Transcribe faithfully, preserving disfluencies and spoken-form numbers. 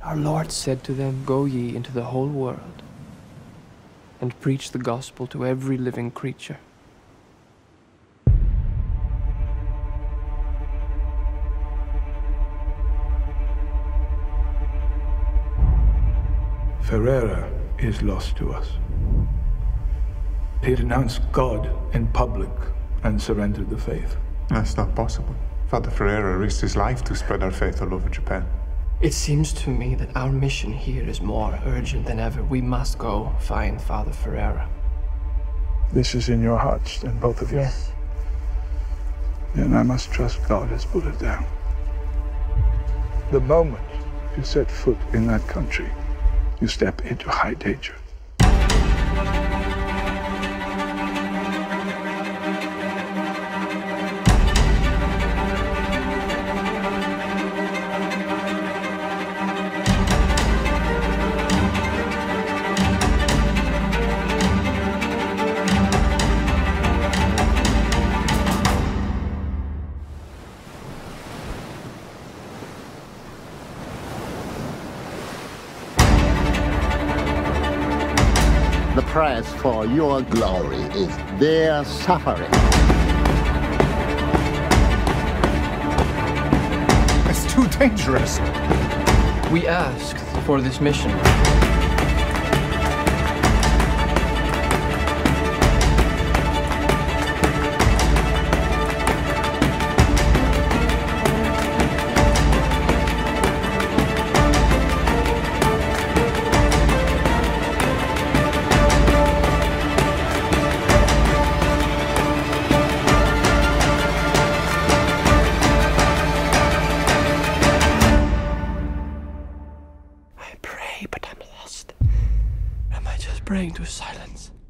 Our Lord said to them, "Go ye into the whole world and preach the gospel to every living creature." Ferreira is lost to us. He denounced God in public and surrendered the faith. That's not possible. Father Ferreira risked his life to spread our faith all over Japan. It seems to me that our mission here is more urgent than ever. We must go find Father Ferreira. This is in your hearts, then, both of you? Yes. Then I must trust God has put it down. The moment you set foot in that country, you step into high danger. The price for your glory is their suffering. It's too dangerous. We asked for this mission. I pray, but I'm lost. Am I just praying to silence?